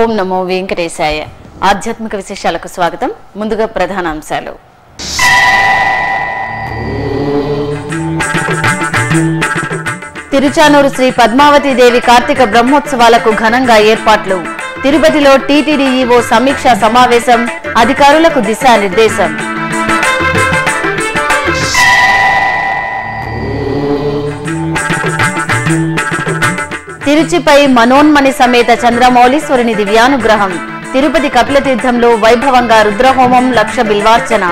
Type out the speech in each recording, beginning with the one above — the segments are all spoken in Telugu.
ఓం నమో వెంకటేశాయ. ఆధ్యాత్మిక విశేషాలకు స్వాగతం. ముందుగా ప్రధాన అంశాలు. తిరుచానూరు శ్రీ పద్మావతి దేవి కార్తీక బ్రహ్మోత్సవాలకు ఘనంగా ఏర్పాట్లు. తిరుపతిలో టీటీడీ ఈవో సమీక్షా సమావేశం, అధికారులకు దిశానిర్దేశం. తిరుచిపై మనోన్మణి సమేత చంద్రమౌళీశ్వరుని దివ్యానుగ్రహం. తిరుపతి కపిలతీర్థంలో వైభవంగా రుద్రహోమం, లక్ష బిల్వార్చన.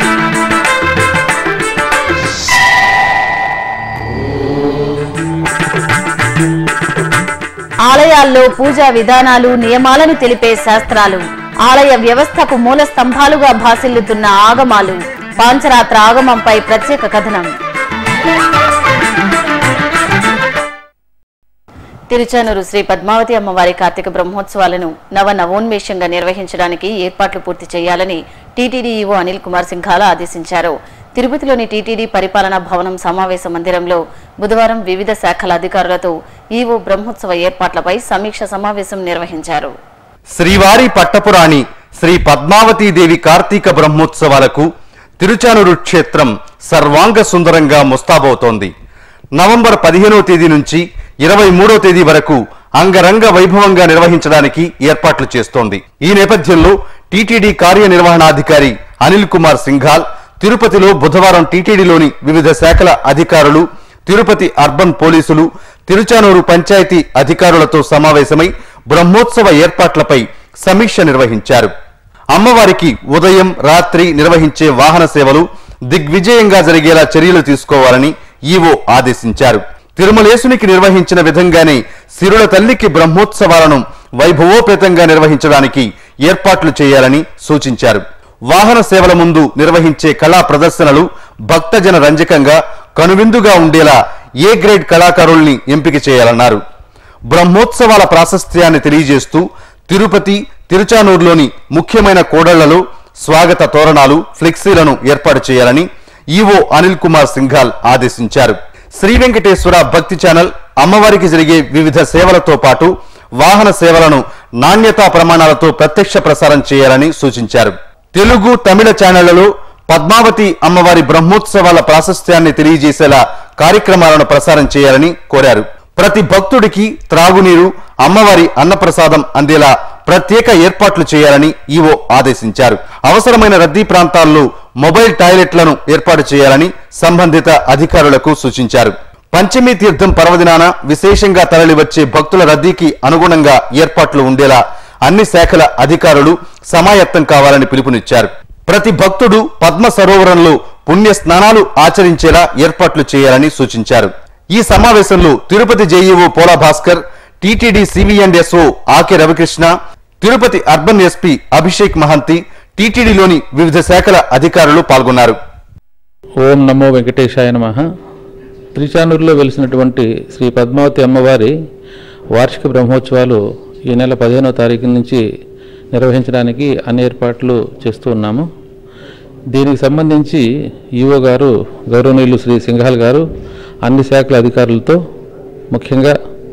ఆలయాల్లో పూజా విధానాలు, నియమాలను తెలిపే శాస్త్రాలు. ఆలయ వ్యవస్థకు మూల స్తంభాలుగా భాసిల్లుతున్న ఆగమాలు. పాంచరాత్ర ఆగమంపై ప్రత్యేక కథనం. తిరుచానూరు శ్రీ పద్మావతి అమ్మవారి కార్తీక బ్రహ్మోత్సవాలను నవోన్మేషంగా నిర్వహించడానికి ఏర్పాట్లు పూర్తి చేయాలని టీటీడీ ఈవో అనిల్ కుమార్ సింఘాల ఆదేశించారు. తిరుపతిలోని టీటీడీ పరిపాలనా భవనం సమావేశ మందిరంలో బుధవారం వివిధ శాఖల అధికారులతో ఈవో బ్రహ్మోత్సవ ఏర్పాట్లపై సమీక్ష సమావేశం నిర్వహించారు. శ్రీవారి పట్టపురాణి శ్రీ పద్మావతీదేవి కార్తీక బ్రహ్మోత్సవాలకు తిరుచానూరు క్షేత్రం సర్వాంగ సుందరంగా ముస్తాబవుతోంది. నవంబర్ 15వ తేదీ నుంచి 23వ తేదీ వరకు అంగరంగ వైభవంగా నిర్వహించడానికి ఏర్పాట్లు చేస్తోంది. ఈ నేపథ్యంలో టీటీడీ కార్యనిర్వహణాధికారి అనిల్ కుమార్ సింఘాల్ తిరుపతిలో బుధవారం టీటీడీలోని వివిధ శాఖల అధికారులు, తిరుపతి అర్బన్ పోలీసులు, తిరుచానూరు పంచాయతీ అధికారులతో సమావేశమై బ్రహ్మోత్సవ ఏర్పాట్లపై సమీక్ష నిర్వహించారు. అమ్మవారికి ఉదయం, రాత్రి నిర్వహించే వాహన సేవలు దిగ్విజయంగా జరిగేలా చర్యలు తీసుకోవాలని ఈవో ఆదేశించారు. తిరుమలేశునికి నిర్వహించిన విధంగానే సిరుల తల్లికి బ్రహ్మోత్సవాలను వైభవోపేతంగా నిర్వహించడానికి ఏర్పాట్లు చేయాలని సూచించారు. వాహన సేవల ముందు నిర్వహించే కళా ప్రదర్శనలు భక్తజన రంజకంగా, కనువిందుగా ఉండేలా ఏ గ్రేడ్ కళాకారుల్ని ఎంపిక చేయాలన్నారు. బ్రహ్మోత్సవాల ప్రాశస్త్యాన్ని తెలియజేస్తూ తిరుపతి, తిరుచానూరులోని ముఖ్యమైన కూడళ్లలో స్వాగత తోరణాలు, ఫ్లెక్సీలను ఏర్పాటు చేయాలని ఈవో అనిల్ కుమార్ సింఘాల్ ఆదేశించారు. శ్రీ వెంకటేశ్వర భక్తి ఛానల్ అమ్మవారికి జరిగే వివిధ సేవలతో పాటు వాహన సేవలను నాణ్యతా ప్రమాణాలతో ప్రత్యక్ష ప్రసారం చేయాలని సూచించారు. తెలుగు, తమిళ ఛానళ్లలో పద్మావతి అమ్మవారి బ్రహ్మోత్సవాల ప్రాశస్త్యాన్ని తెలియజేసేలా కార్యక్రమాలను ప్రసారం చేయాలని కోరారు. ప్రతి భక్తుడికి త్రాగునీరు, అమ్మవారి అన్నప్రసాదం అందేలా ప్రత్యేక ఏర్పాట్లు చేయాలని ఈవో ఆదేశించారు. అవసరమైన రద్దీ ప్రాంతాల్లో మొబైల్ టాయిలెట్లను ఏర్పాటు చేయాలని సంబంధిత అధికారులకు సూచించారు. పంచమీ తీర్థం పర్వదినాన విశేషంగా తరలివచ్చే భక్తుల రద్దీకి అనుగుణంగా ఏర్పాట్లు ఉండేలా అన్ని శాఖల అధికారులు సమాయత్తం కావాలని పిలుపునిచ్చారు. ప్రతి భక్తుడు పద్మ సరోవరంలో పుణ్య స్నానాలు ఆచరించేలా ఏర్పాట్లు చేయాలని సూచించారు. ఈ సమావేశంలో తిరుపతి జేఈఓ పోలా భాస్కర్, టీటీడీ సివిఎండ్ఎస్ఓ ఆకే రవికృష్ణ, తిరుపతి అర్బన్ ఎస్పీ అభిషేక్ మహంతి, టీటీడీలోని వివిధ శాఖల అధికారులు పాల్గొన్నారు. ఓం నమో వెంకటేశాయ నమః. తిరుచానూరులో వెలిసినటువంటి శ్రీ పద్మావతి అమ్మవారి వార్షిక బ్రహ్మోత్సవాలు ఈ నెల 15వ తారీఖు నుంచి నిర్వహించడానికి అన్ని ఏర్పాట్లు చేస్తూ ఉన్నాము. దీనికి సంబంధించి ఈవో గారు, గౌరవనీయులు శ్రీ సింఘాల్ గారు అన్ని శాఖల అధికారులతో, ముఖ్యంగా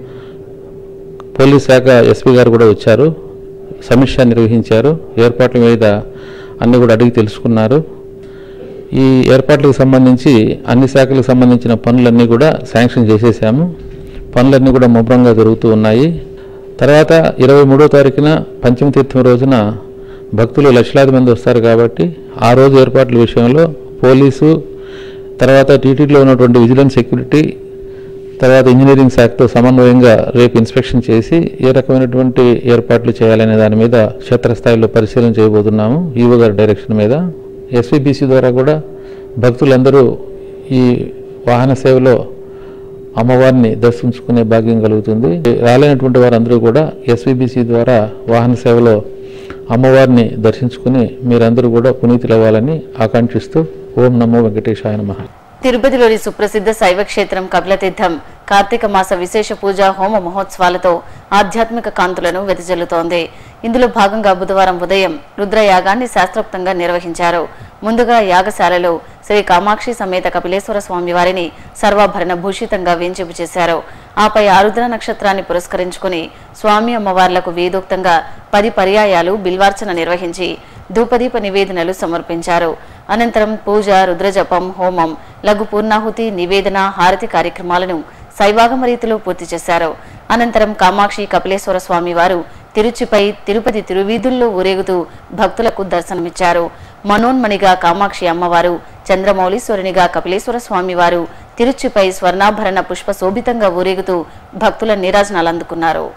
పోలీస్ శాఖ ఎస్పీ గారు కూడా వచ్చారు, సమీక్ష నిర్వహించారు. ఏర్పాట్ల మీద అన్ని కూడా అడిగి తెలుసుకున్నారు. ఈ ఏర్పాట్లకు సంబంధించి అన్ని శాఖలకు సంబంధించిన పనులన్నీ కూడా శాంక్షన్ చేసేసాము. పనులన్నీ కూడా ముమ్మరంగా జరుగుతూ ఉన్నాయి. తర్వాత 23వ తారీఖున పంచమ తీర్థం రోజున భక్తులు లక్షలాది మంది వస్తారు కాబట్టి ఆ రోజు ఏర్పాట్ల విషయంలో పోలీసు, తర్వాత టీటీడీలో ఉన్నటువంటి విజిలెన్స్, సెక్యూరిటీ, తర్వాత ఇంజనీరింగ్ శాఖతో సమన్వయంగా రేపు ఇన్స్పెక్షన్ చేసి ఏ రకమైనటువంటి ఏర్పాట్లు చేయాలనే దాని మీద క్షేత్రస్థాయిలో పరిశీలన చేయబోతున్నాము. ఈవో గారి డైరెక్షన్ మీద SVBC ద్వారా కూడా భక్తులందరూ ఈ వాహన సేవలో అమ్మవారిని దర్శించుకునే భాగ్యం కలుగుతుంది. రాలేనటువంటి వారందరూ కూడా SVBC ద్వారా వాహన సేవలో అమ్మవారిని దర్శించుకుని మీరందరూ కూడా పునీతులవ్వాలని ఆకాంక్షిస్తూ ఓం నమో వెంకటేశాయ నమః. తిరుపతిలోని సుప్రసిద్ధ శైవ క్షేత్రం కపిలతీర్థం కార్తీక మాస విశేష పూజ హోమ మహోత్సవాలతో ఆధ్యాత్మిక కాంతులను వెదజల్లుతోంది. ఇందులో భాగంగా బుధవారం ఉదయం రుద్రయాగాన్ని శాస్త్రోక్తంగా నిర్వహించారు. ముందుగా యాగశాలలో శ్రీ కామాక్షి సమేత కపిలేశ్వర స్వామివారిని సర్వాభరణ భూషితంగా వేంచేపు చేశారు. ఆపై ఆరుద్ర నక్షత్రాన్ని పురస్కరించుకుని స్వామి అమ్మవార్లకు వేదోక్తంగా 10 పర్యాయాలు బిల్వార్చన నిర్వహించి ధూపదీప నివేదనలు సమర్పించారు. అనంతరం పూజ, రుద్రజపం, హోమం, లఘు పూర్ణాహుతి, నివేదన, హారతి కార్యక్రమాలను శైవాగమ రీతిలో పూర్తి చేశారు. అనంతరం కామాక్షి కపిలేశ్వర స్వామివారు తిరుచిపై తిరుపతి తిరువీధుల్లో ఊరేగుతూ భక్తులకు దర్శనమిచ్చారు. మనోన్మణిగా కామాక్షి అమ్మవారు, చంద్రమౌళీశ్వరునిగా కపిలేశ్వర స్వామివారు తిరుచిపై స్వర్ణాభరణ పుష్ప శోభితంగా ఊరేగుతూ భక్తుల నీరాజనాలు అందుకున్నారు.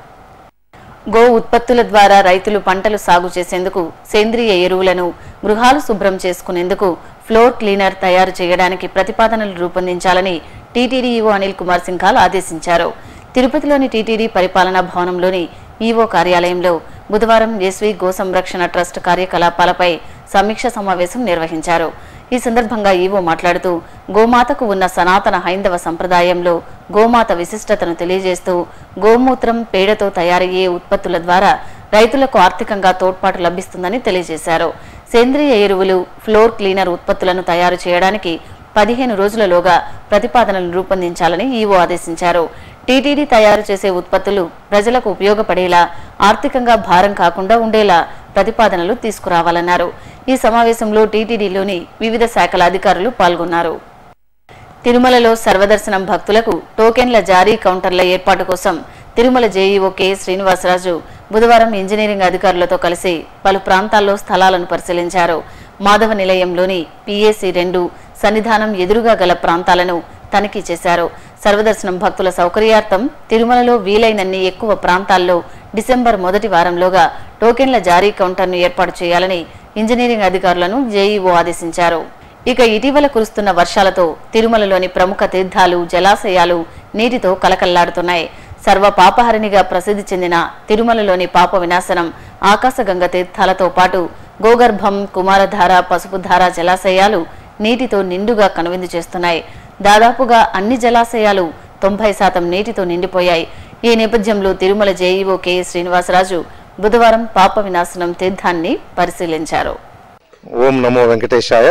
గో ఉత్పత్తుల ద్వారా రైతులు పంటలు సాగు చేసేందుకు సేంద్రియ ఎరువులను, గృహాలు శుభ్రం చేసుకునేందుకు ఫ్లోర్ క్లీనర్ తయారు చేయడానికి ప్రతిపాదనలు రూపొందించాలని టీటీడీ ఈవో అనిల్ కుమార్ సింఘాల్ ఆదేశించారు. తిరుపతిలోని టీటీడీ పరిపాలనా భవనంలోని ఈవో కార్యాలయంలో బుధవారం ఎస్వి గో సంరక్షణ ట్రస్ట్ కార్యకలాపాలపై సమీక్ష సమావేశం నిర్వహించారు. ఈ సందర్భంగా ఈవో మాట్లాడుతూ గోమాతకు ఉన్న సనాతన హైందవ సంప్రదాయంలో గోమాత విశిష్టతను తెలియజేస్తూ గోమూత్రం, పేడతో తయారయ్యే ఉత్పత్తుల ద్వారా రైతులకు ఆర్థికంగా తోడ్పాటు లభిస్తుందని తెలియజేశారు. సేంద్రియ ఎరువులు, ఫ్లోర్ క్లీనర్ ఉత్పత్తులను తయారు చేయడానికి 15 రోజులలోగా ప్రతిపాదనలు రూపొందించాలని ఈవో ఆదేశించారు. టీటీడీ తయారు చేసే ఉత్పత్తులు ప్రజలకు ఉపయోగపడేలా, ఆర్థికంగా భారం కాకుండా ఉండేలా ప్రతిపాదనలు తీసుకురావాలన్నారు. ఈ సమావేశంలో టీటీడీలోని వివిధ శాఖల అధికారులు పాల్గొన్నారు. తిరుమలలో సర్వదర్శనం భక్తులకు టోకెన్ల జారీ కౌంటర్ల ఏర్పాటు కోసం తిరుమల జేఈఓ కె శ్రీనివాసరాజు బుధవారం ఇంజనీరింగ్ అధికారులతో కలిసి పలు ప్రాంతాల్లో స్థలాలను పరిశీలించారు. మాధవ నిలయంలోని పిఏసి 2 సన్నిధానం ఎదురుగా గల ప్రాంతాలను తనిఖీ చేశారు. సర్వదర్శనం భక్తుల సౌకర్యార్థం తిరుమలలో వీలైనన్ని ఎక్కువ ప్రాంతాల్లో డిసెంబర్ మొదటి వారంలోగా టోకెన్ల జారీ కౌంటర్ను ఏర్పాటు చేయాలని ఇంజనీరింగ్ అధికారులను జేఈఓ ఆదేశించారు. ఇక ఇటీవల కురుస్తున్న వర్షాలతో తిరుమలలోని ప్రముఖ తీర్థాలు, జలాశయాలు నీటితో కలకల్లాడుతున్నాయి. సర్వ పాపహరిణిగా ప్రసిద్ధి చెందిన తిరుమలలోని పాప వినాశనం, ఆకాశగంగ తీర్థాలతో పాటు గోగర్భం, కుమారధార, పసుపుధార జలాశయాలు నీటితో నిండుగా కనువిందు చేస్తున్నాయి. దాదాపుగా అన్ని జలాశయాలు 90% నీటితో నిండిపోయాయి. ఈ నేపథ్యంలో తిరుమల జేఈఓ కె శ్రీనివాసరాజు బుధవారం పాప వినాశనం తీర్థాన్ని పరిశీలించారు. ఓం నమో వెంకటేశాయ.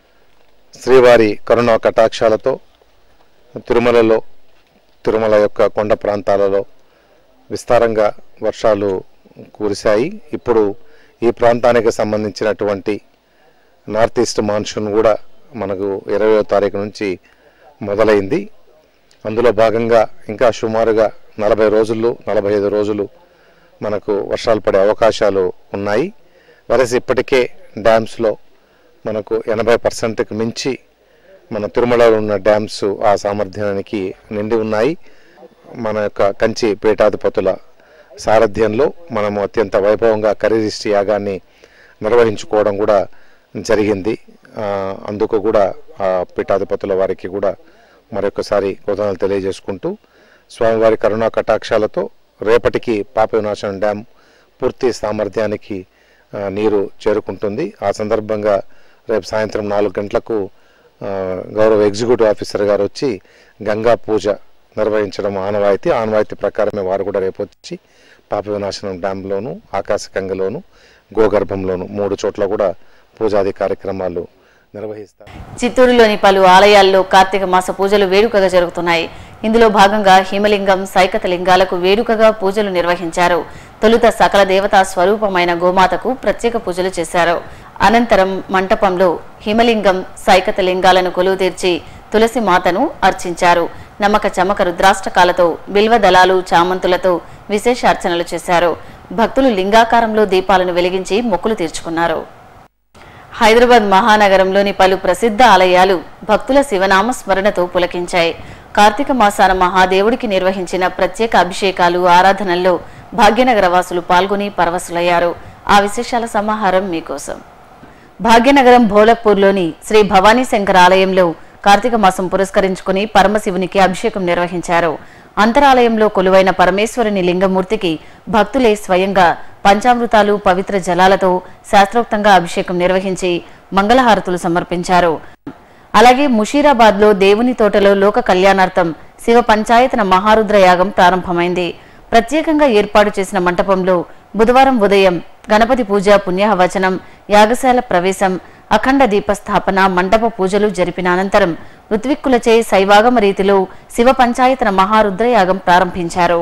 శ్రీవారి కరుణా కటాక్షాలతో తిరుమల యొక్క కొండ ప్రాంతాలలో విస్తారంగా వర్షాలు కురిశాయి. ఇప్పుడు ఈ ప్రాంతానికి సంబంధించినటువంటి నార్త్ ఈస్ట్ మాన్సూన్ కూడా మనకు 20వ తారీఖు నుంచి మొదలైంది. అందులో భాగంగా ఇంకా సుమారుగా 45 రోజులు మనకు వర్షాలు పడే అవకాశాలు ఉన్నాయి. వరసి ఇప్పటికే డ్యామ్స్లో మనకు 80%కి మించి మన తిరుమలలో ఉన్న డ్యామ్స్ ఆ సామర్థ్యానికి నిండి ఉన్నాయి. మన యొక్క కంచి పీఠాధిపతుల సారథ్యంలో మనము అత్యంత వైభవంగా కరిరిష్టి యాగాన్ని నిర్వహించుకోవడం కూడా జరిగింది. అందుకు కూడా ఆ పీఠాధిపతుల వారికి కూడా మరొకసారి కృతజ్ఞతలు తెలియజేసుకుంటూ స్వామివారి కరుణా కటాక్షాలతో రేపటికి పాప వినాశనం డ్యామ్ పూర్తి సామర్థ్యానికి నీరు చేరుకుంటుంది. ఆ సందర్భంగా రేపు సాయంత్రం 4 గంటలకు గౌరవ ఎగ్జిక్యూటివ్ ఆఫీసర్ గారు వచ్చి గంగా పూజ నిర్వహించడం ఆనవాయితీ ప్రకారమే వారు కూడా రేపు వచ్చి పాప వినాశనం డ్యాంలోను, ఆకాశగంగలోను, గోగర్భంలోను 3 చోట్ల కూడా పూజాది కార్యక్రమాలు నిర్వహిస్తారు. చిత్తూరులోని పలు ఆలయాల్లో కార్తీక మాస పూజలు వేడుకగా జరుగుతున్నాయి. ఇందులో భాగంగా హిమలింగం, సైకత లింగాలకు వేడుకగా పూజలు నిర్వహించారు. తొలుత సకల దేవతా స్వరూపమైన గోమాతకు ప్రత్యేక పూజలు చేశారు. అనంతరం మంటపంలో హిమలింగం, సైకత లింగాలను కొలువు తీర్చి తులసి మాతను అర్చించారు. నమ్మక చమక రుద్రాష్టకాలతో, బిల్వ దళాలు, చామంతులతో విశేష అర్చనలు చేశారు. భక్తులు లింగాకారంలో దీపాలను వెలిగించి మొక్కులు తీర్చుకున్నారు. హైదరాబాద్ మహానగరంలోని పలు ప్రసిద్ధ ఆలయాలు భక్తుల శివనామ స్మరణతో పులకించాయి. కార్తీక మాసాన మహాదేవుడికి నిర్వహించిన ప్రత్యేక అభిషేకాలు, ఆరాధనల్లో భాగ్యనగర వాసులు పాల్గొని పరవశులయ్యారు. ఆ విశేషాల సమాహారం మీకోసం. భాగ్యనగరం భోలక్పూర్లోని శ్రీ భవానీ శంకర్ ఆలయంలో కార్తీక మాసం పురస్కరించుకుని పరమశివునికి అభిషేకం నిర్వహించారు. అంతరాలయంలో కొలువైన పరమేశ్వరుని లింగమూర్తికి భక్తులే స్వయంగా పంచామృతాలు, పవిత్ర జలాలతో శాస్త్రోక్తంగా అభిషేకం నిర్వహించి మంగళహారతులు సమర్పించారు. అలాగే ముషీరాబాద్లో దేవుని తోటలో లోక కళ్యాణార్థం శివ పంచాయతన మహారుద్ర యాగం ప్రారంభమైంది. ప్రత్యేకంగా ఏర్పాటు చేసిన మంటపంలో బుధవారం ఉదయం గణపతి పూజ, పుణ్యవచనం, యాగశాల ప్రవేశం, అఖండ దీపస్థాపన, మండప పూజలు జరిపిన అనంతరం ఋత్విక్కులచే శైవాగమ రీతిలో శివ పంచాయతన మహారుద్ర యాగం ప్రారంభించారు.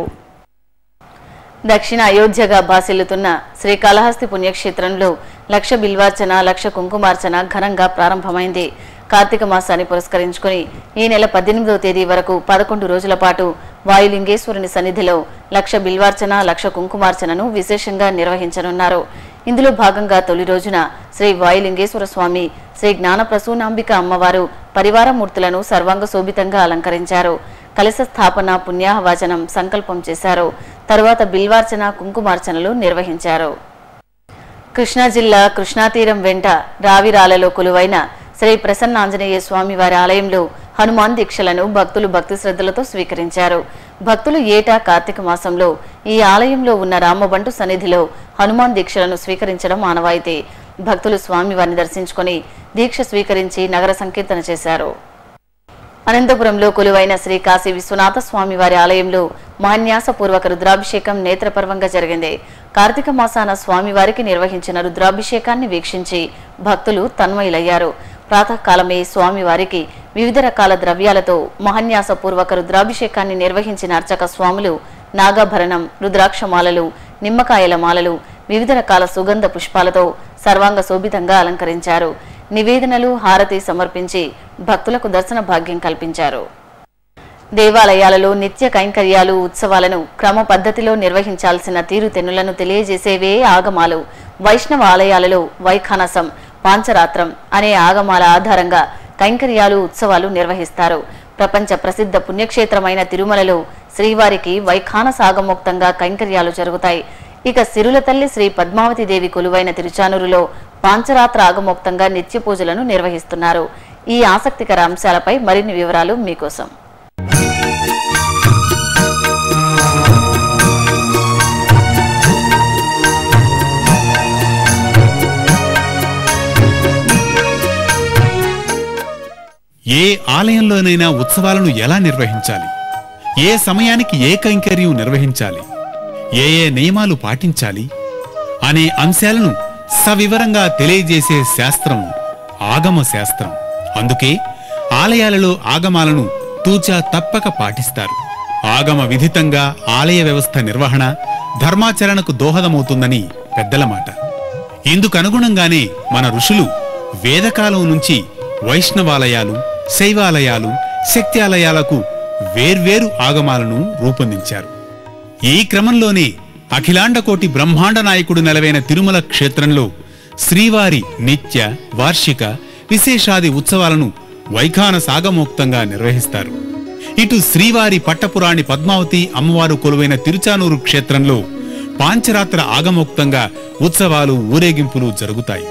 దక్షిణ అయోధ్యగా భాసిల్లుతున్న శ్రీకాళహస్తి పుణ్యక్షేత్రంలో లక్ష బిల్వార్చన, లక్ష కుంకుమార్చన ఘనంగా ప్రారంభమైంది. కార్తీక మాసాన్ని పురస్కరించుకుని ఈ నెల 18వ తేదీ వరకు 11 రోజుల పాటు వాయులింగేశ్వరుని సన్నిధిలో లక్ష బిల్వార్చన, లక్ష కుంకుమార్చనను విశేషంగా నిర్వహించనున్నారు. ఇందులో భాగంగా తొలి రోజున శ్రీ వాయులింగేశ్వర స్వామి, శ్రీ జ్ఞానప్రసూనాంబిక అమ్మవారు పరివారమూర్తులను సర్వాంగ శోభితంగా అలంకరించారు. కలశ స్థాపన, పుణ్యాహవాచనం, సంకల్పం చేశారు. తరువాత బిల్వార్చన, కుంకుమార్చనలు నిర్వహించారు. కృష్ణా జిల్లా కృష్ణాతీరం వెంట రావిరాలలో కొలువైన శ్రీ ప్రసన్నాంజనేయ స్వామి వారి ఆలయంలో హనుమాన్ దీక్షలను భక్తులు భక్తి శ్రద్ధలతో స్వీకరించారు. భక్తులు ఏటా కార్తీక మాసంలో ఈ ఆలయంలో ఉన్న రామబంటు సన్నిధిలో హనుమాన్ దీక్షలను స్వీకరించడం ఆనవాయితీ. భక్తులు స్వామివారిని దర్శించుకుని దీక్ష స్వీకరించి నగర సంకీర్తన చేశారు. అనంతపురంలో కొలువైన శ్రీ కాశీ విశ్వనాథ స్వామి వారి ఆలయంలో మహాన్యాసపూర్వక రుద్రాభిషేకం నేత్రపర్వంగా జరిగింది. కార్తీక మాసాన స్వామివారికి నిర్వహించిన రుద్రాభిషేకాన్ని వీక్షించి భక్తులు తన్మయులయ్యారు. ప్రాతకాలమే స్వామివారికి వివిధ రకాల ద్రవ్యాలతో మహాన్యాసపూర్వక రుద్రాభిషేకాన్ని నిర్వహించిన అర్చక స్వాములు నాగాభరణం, రుద్రాక్షమాలలు, నిమ్మకాయల మాలలు, వివిధ రకాల సుగంధ పుష్పాలతో సర్వాంగ శోభితంగా అలంకరించారు. నివేదనలు, హారతి సమర్పించి భక్తులకు దర్శన భాగ్యం కల్పించారు. దేవాలయాలలో నిత్య కైంకర్యాలు, ఉత్సవాలను క్రమ పద్ధతిలో నిర్వహించాల్సిన తీరుతెన్నులను తెలియజేసేవే ఆగమాలు. వైష్ణవ ఆలయాలలో వైఖానసం, పాంచరాత్రం అనే ఆగమాల ఆధారంగా కైంకర్యాలు, ఉత్సవాలు నిర్వహిస్తారు. ప్రపంచ ప్రసిద్ధ పుణ్యక్షేత్రమైన తిరుమలలో శ్రీవారికి వైఖానసాగమోక్తంగా కైంకర్యాలు జరుగుతాయి. ఇక సిరుల తల్లి శ్రీ పద్మావతి దేవి కొలువైన తిరుచానూరులో పాంచరాత్ర ఆగమోక్తంగా నిత్య పూజలను నిర్వహిస్తున్నారు. ఈ ఆసక్తికర అంశాలపై మరిన్ని వివరాలు మీకోసం. ఏ ఆలయంలోనైనా ఉత్సవాలను ఎలా నిర్వహించాలి, ఏ సమయానికి ఏ కైంకర్యం నిర్వహించాలి, ఏ ఏ నియమాలు పాటించాలి అనే అంశాలను సవివరంగా తెలియజేసే శాస్త్రం ఆగమ శాస్త్రం. అందుకే ఆలయాలలో ఆగమాలను తూచా తప్పక పాటిస్తారు. ఆగమ విధితంగా ఆలయ వ్యవస్థ నిర్వహణ ధర్మాచరణకు దోహదమవుతుందని పెద్దల మాట. ఇందుకనుగుణంగానే మన ఋషులు వేదకాలం నుంచి వైష్ణవాలయాలు, శైవాలయాలు, శక్త్యాలయాలకు వేర్వేరు ఆగమాలను రూపొందించారు. ఈ క్రమంలోనే అఖిలాండకోటి బ్రహ్మాండ నాయకుడు నెలవైన తిరుమల క్షేత్రంలో శ్రీవారి నిత్య, వార్షిక, విశేషాది ఉత్సవాలను వైఖాన సాగమోక్తంగా నిర్వహిస్తారు. ఇటు శ్రీవారి పట్టపురాణి పద్మావతి అమ్మవారు కొలువైన తిరుచానూరు క్షేత్రంలో పాంచరాత్ర ఆగమోక్తంగా ఉత్సవాలు, ఊరేగింపులు జరుగుతాయి.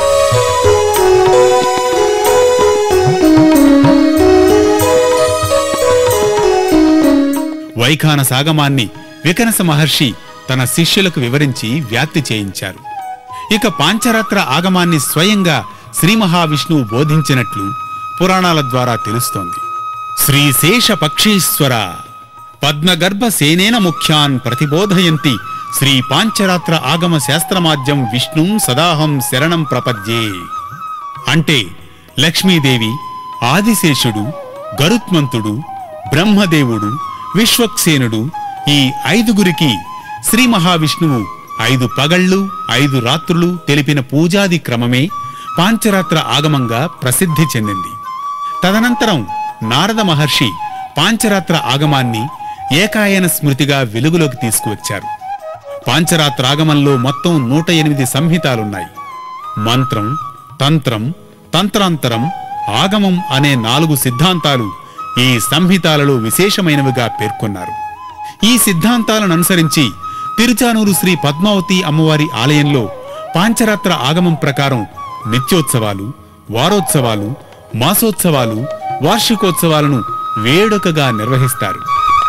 వైఖాన సాగమాన్ని వికనస మహర్షి తన శిష్యులకు వివరించి వ్యాప్తి చేయించారు. ఇక పాంచరాత్ర ఆగమాన్ని స్వయంగా శ్రీ మహావిష్ణువు బోధించినట్లు పురాణాల ద్వారా తెలుస్తోంది. శ్రీశేష పక్షీశ్వర పద్మగర్భ సేనేన ముఖ్యాన్ ప్రతిబోధయంతి శ్రీ పాంచరాత్ర ఆగమ శాస్త్రమాద్యం విష్ణుం సదాహం శరణం ప్రపద్యే. అంటే లక్ష్మీదేవి, ఆదిశేషుడు, గరుత్మంతుడు, బ్రహ్మదేవుడు, విశ్వక్సేనుడు ఈ 5గురికి శ్రీ మహావిష్ణువు 5 పగళ్ళు 5 రాత్రులు తెలిపిన పూజాది క్రమమే పాంచరాత్ర ఆగమంగా ప్రసిద్ధి చెందింది. తదనంతరం నారద మహర్షి పాంచరాత్ర ఆగమాన్ని ఏకాయన స్మృతిగా వెలుగులోకి తీసుకువచ్చారు. పాంచరాత్ర ఆగమంలో మొత్తం 108 సంహితాలున్నాయి. మంత్రం, తంత్రం, తంత్రాంతరం, ఆగమం అనే 4 సిద్ధాంతాలు ఈ సంహితాలలో విశేషమైనవిగా పేర్కొన్నారు. ఈ సిద్ధాంతాలను అనుసరించి తిరుచానూరు శ్రీ పద్మావతి అమ్మవారి ఆలయంలో పాంచరాత్ర ఆగమం ప్రకారం నిత్యోత్సవాలు, వారోత్సవాలు, మాసోత్సవాలు, వార్షికోత్సవాలను వేడుకగా నిర్వహిస్తారు.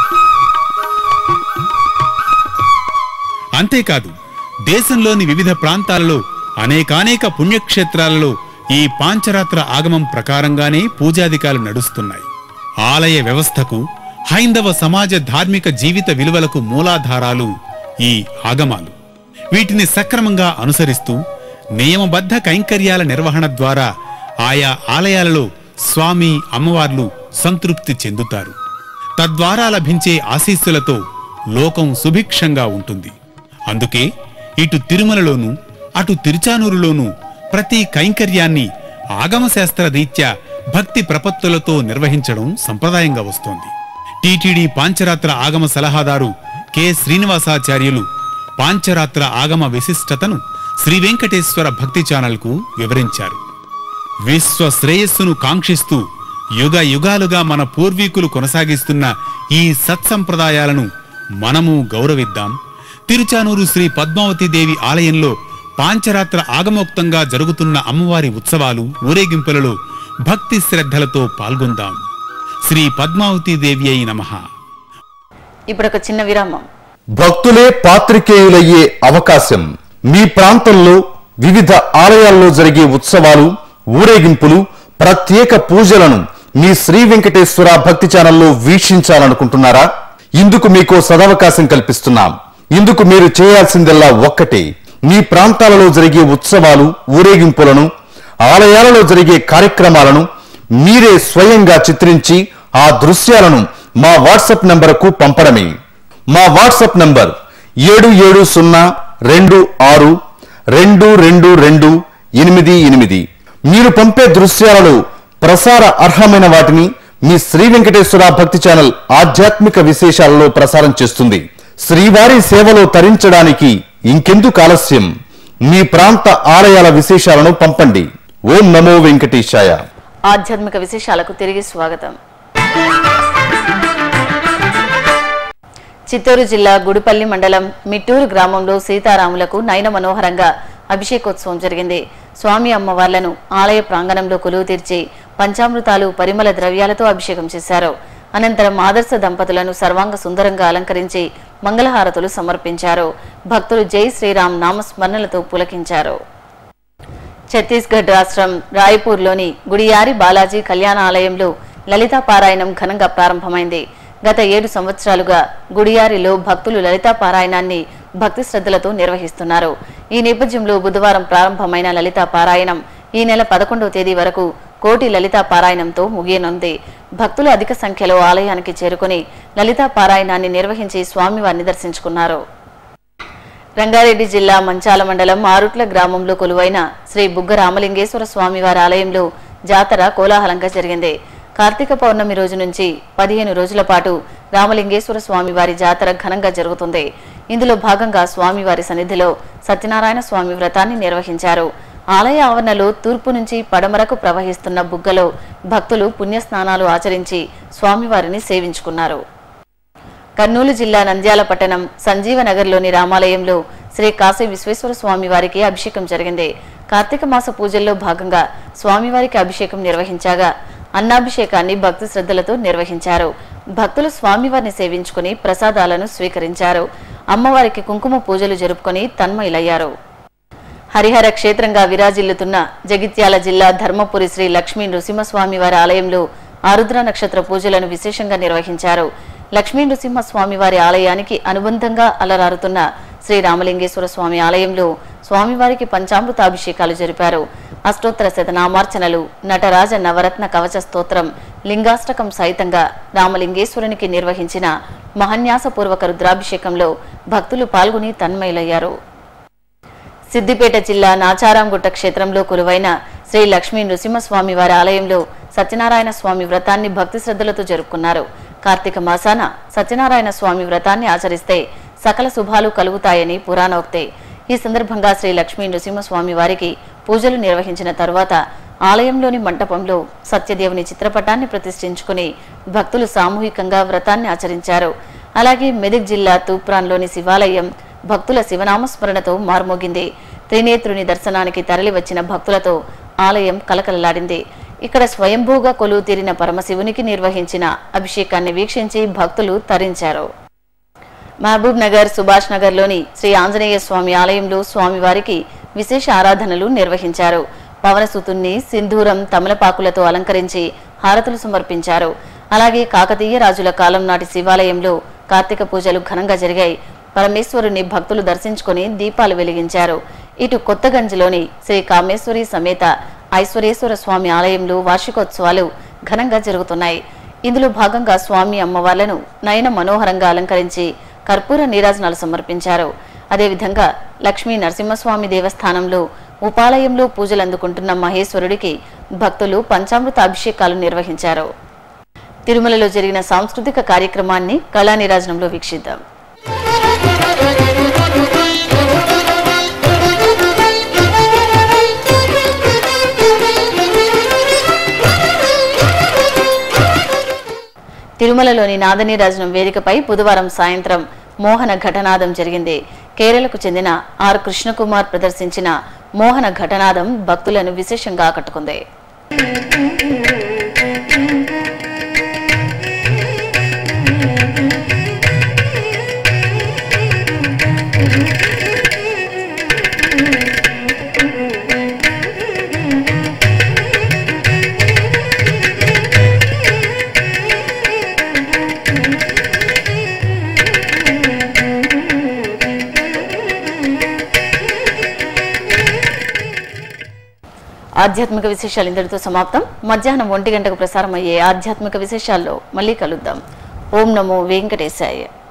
అంతేకాదు దేశంలోని వివిధ ప్రాంతాలలో అనేకానేక పుణ్యక్షేత్రాలలో ఈ పాంచరాత్ర ఆగమం ప్రకారంగానే పూజాధికాలు నడుస్తున్నాయి. ఆలయ వ్యవస్థకు హైందవ సమాజ ధార్మిక జీవిత విలువలకు మూలాధారాలు ఈ ఆగమాలు. వీటిని సక్రమంగా అనుసరిస్తూ నియమబద్ధ కైంకర్యాల నిర్వహణ ద్వారా ఆయా ఆలయాలలో స్వామి అమ్మవార్లు సంతృప్తి చెందుతారు. తద్వారా లభించే ఆశీస్సులతో లోకం సుభిక్షంగా ఉంటుంది. అందుకే ఇటు తిరుమలలోనూ అటు తిరుచానూరులోనూ ప్రతి కైంకర్యాన్ని ఆగమశాస్త్ర రీత్యా భక్తి ప్రపత్తులతో నిర్వహించడం సంప్రదాయంగా వస్తోంది. టీటీడీ పాంచరాత్ర ఆగమ సలహాదారు కె శ్రీనివాసాచార్యులు పాంచరాత్ర ఆగమ విశిష్టతను శ్రీ వెంకటేశ్వర భక్తి ఛానల్కు వివరించారు. విశ్వ శ్రేయస్సును కాంక్షిస్తూ యుగ యుగాలుగా మన పూర్వీకులు కొనసాగిస్తున్న ఈ సత్సంప్రదాయాలను మనము గౌరవిద్దాం. తిరుచానూరు శ్రీ పద్మావతీదేవి ఆలయంలో పాంచరాత్ర ఆగమోక్తంగా జరుగుతున్న అమ్మవారి ఉత్సవాలు ఊరేగింపులలో భక్తి శ్రద్ధలతో పాల్గొందాం. శ్రీ పద్మావతీదేవి అయి నమః. ఇప్పుడొక చిన్న విరామం. భక్తులే పాత్రికేయులయ్యే అవకాశం. మీ ప్రాంతంలో వివిధ ఆలయాల్లో జరిగే ఉత్సవాలు, ఊరేగింపులు, ప్రత్యేక పూజలను మీ శ్రీ వెంకటేశ్వర భక్తి ఛానల్లో వీక్షించాలనుకుంటున్నారా? ఇందుకు మీకో సదవకాశం కల్పిస్తున్నాం. ఇందుకు మీరు చేయాల్సిందల్లా ఒక్కటే. మీ ప్రాంతాలలో జరిగే ఉత్సవాలు, ఊరేగింపులను, ఆలయాలలో జరిగే కార్యక్రమాలను మీరే స్వయంగా చిత్రించి ఆ దృశ్యాలను మా వాట్సాప్ నంబరుకు పంపడమే. మా వాట్సాప్ నంబర్ 7702622288. మీరు పంపే దృశ్యాలలో ప్రసార అర్హమైన వాటిని మీ శ్రీ వెంకటేశ్వర భక్తి ఛానల్ ఆధ్యాత్మిక విశేషాలలో ప్రసారం చేస్తుంది. శ్రీవారి సేవలో తరించడానికి ఇంకెందుకు ఆలస్యం? మీ ప్రాంత ఆలయాల విశేషాలను పంపండి. ఓం నమో వెంకటేశాయ. ఆధ్యాత్మిక విశేషాలకు తిరిగి స్వాగతం. చిత్తూరు జిల్లా గుడిపల్లి మండలం మిట్టూరు గ్రామంలో సీతారాములకు నయన మనోహరంగా అభిషేకోత్సవం జరిగింది. స్వామి అమ్మవార్లను ఆలయ ప్రాంగణంలో కొలువు తీర్చి పంచామృతాలు, పరిమళ ద్రవ్యాలతో అభిషేకం చేశారు. అనంతరం ఆదర్శ దంపతులను సర్వాంగ సుందరంగా అలంకరించి మంగళహారతులు సమర్పించారు. భక్తులు జై శ్రీరామ్ నామస్మరణలతో పులకించారు. ఛత్తీస్గఢ్ రాష్ట్రం రాయ్పూర్లోని గుడియారి బాలాజీ కళ్యాణ ఆలయంలో లలితా పారాయణం ఘనంగా ప్రారంభమైంది. గత 7 సంవత్సరాలుగా గుడియారిలో భక్తులు లలితా పారాయణాన్ని భక్తి శ్రద్ధలతో నిర్వహిస్తున్నారు. ఈ నేపథ్యంలో బుధవారం ప్రారంభమైన లలితా పారాయణం ఈ నెల 11వ తేదీ వరకు కోటి లలితా పారాయణంతో ముగియనుంది. భక్తులు అధిక సంఖ్యలో ఆలయానికి చేరుకుని లలితా పారాయణాన్ని నిర్వహించి స్వామివారిని దర్శించుకున్నారు. రంగారెడ్డి జిల్లా మంచాల మండలం ఆరుట్ల గ్రామంలో కొలువైన శ్రీ బుగ్గ రామలింగేశ్వర స్వామివారి ఆలయంలో జాతర కోలాహలంగా జరిగింది. కార్తీక పౌర్ణమి రోజు నుంచి 15 రోజుల పాటు రామలింగేశ్వర స్వామివారి జాతర ఘనంగా జరుగుతుంది. ఇందులో భాగంగా స్వామివారి సన్నిధిలో సత్యనారాయణ స్వామి వ్రతాన్ని నిర్వహించారు. ఆలయ ఆవరణలో తూర్పు నుంచి పడమరకు ప్రవహిస్తున్న బుగ్గలో భక్తులు పుణ్యస్నానాలు ఆచరించి స్వామివారిని సేవించుకున్నారు. కర్నూలు జిల్లా నంద్యాల పట్టణం సంజీవనగర్లోని రామాలయంలో శ్రీ కాశీ విశ్వేశ్వర స్వామివారికి అభిషేకం జరిగింది. కార్తీక మాస పూజల్లో భాగంగా స్వామివారికి అభిషేకం నిర్వహించగా అన్నాభిషేకాన్ని భక్తి శ్రద్ధలతో నిర్వహించారు. భక్తులు స్వామివారిని సేవించుకుని ప్రసాదాలను స్వీకరించారు. అమ్మవారికి కుంకుమ పూజలు జరుపుకొని తన్మయులయ్యారు. హరిహర క్షేత్రంగా విరాజిల్లుతున్న జగిత్యాల జిల్లా ధర్మపురి శ్రీ లక్ష్మీ నృసింహస్వామివారి ఆలయంలో ఆరుద్ర నక్షత్ర పూజలను విశేషంగా నిర్వహించారు. లక్ష్మీ నృసింహస్వామివారి ఆలయానికి అనుబంధంగా అలరారుతున్న శ్రీ రామలింగేశ్వర స్వామి ఆలయంలో స్వామివారికి పంచామృతాభిషేకాలు జరిపారు. అష్టోత్తర శతనామార్చనలు, నటరాజ నవరత్న కవచ స్తోత్రం, లింగాష్టకం సహితంగా రామలింగేశ్వరునికి నిర్వహించిన మహాన్యాసపూర్వక రుద్రాభిషేకంలో భక్తులు పాల్గొని తన్మయులయ్యారు. సిద్దిపేట జిల్లా నాచారాంగుట్ట క్షేత్రంలో కొలువైన శ్రీ లక్ష్మీ నృసింహస్వామి వారి ఆలయంలో సత్యనారాయణ స్వామి వ్రతాన్ని భక్తి శ్రద్ధలతో జరుపుకున్నారు. కార్తీక మాసాన సత్యనారాయణ స్వామి వ్రతాన్ని ఆచరిస్తే సకల శుభాలు కలుగుతాయని పురాణోక్తే. ఈ సందర్భంగా శ్రీ లక్ష్మీ నృసింహస్వామి వారికి పూజలు నిర్వహించిన తరువాత ఆలయంలోని మంటపంలో సత్యదేవుని చిత్రపటాన్ని ప్రతిష్ఠించుకుని భక్తులు సామూహికంగా వ్రతాన్ని ఆచరించారు. అలాగే మెదక్ జిల్లా తూప్రాన్లోని శివాలయం భక్తుల శివనామస్మరణతో మార్మోగింది. త్రినేత్రుని దర్శనానికి తరలివచ్చిన భక్తులతో ఆలయం కలకలలాడింది. ఇక్కడ స్వయంభూగా కొలువు తీరిన పరమశివునికి నిర్వహించిన అభిషేకాన్ని వీక్షించి భక్తులు తరించారు. మహబూబ్ నగర్, సుభాష్ నగర్లోని శ్రీ ఆంజనేయ స్వామి ఆలయంలో స్వామివారికి విశేష ఆరాధనలు నిర్వహించారు. పవనసుతుణ్ణి సింధూరం, తమలపాకులతో అలంకరించి హారతులు సమర్పించారు. అలాగే కాకతీయ రాజుల కాలం నాటి శివాలయంలో కార్తీక పూజలు ఘనంగా జరిగాయి. పరమేశ్వరుని భక్తులు దర్శించుకుని దీపాలు వెలిగించారు. ఇటు కొత్తగంజ్లోని శ్రీ కామేశ్వరి సమేత ఐశ్వరేశ్వర స్వామి ఆలయంలో వార్షికోత్సవాలు ఘనంగా జరుగుతున్నాయి. ఇందులో భాగంగా స్వామి అమ్మవార్లను నయన మనోహరంగా అలంకరించి కర్పూర నీరాజనాలు సమర్పించారు. అదేవిధంగా లక్ష్మీ నరసింహస్వామి దేవస్థానంలో ఉపాలయంలో పూజలు అందుకుంటున్న మహేశ్వరుడికి భక్తులు పంచామృత అభిషేకాలు నిర్వహించారు. తిరుమలలో జరిగిన సాంస్కృతిక కార్యక్రమాన్ని కళా నీరాజనంలో వీక్షిద్దాం. తిరుమలలోని నాదనీరాజనం వేదికపై బుధవారం సాయంత్రం మోహన ఘటనాదం జరిగింది. కేరళకు చెందిన ఆర్ కృష్ణకుమార్ ప్రదర్శించిన మోహన ఘటనాదం భక్తులను విశేషంగా ఆకట్టుకుంది. ఆధ్యాత్మిక విశేషాలు ఇంతటితో సమాప్తం. మధ్యాహ్నం 1 గంటకు ప్రసారం అయ్యే ఆధ్యాత్మిక విశేషాల్లో మళ్ళీ కలుద్దాం. ఓం నమో వెంకటేశాయ.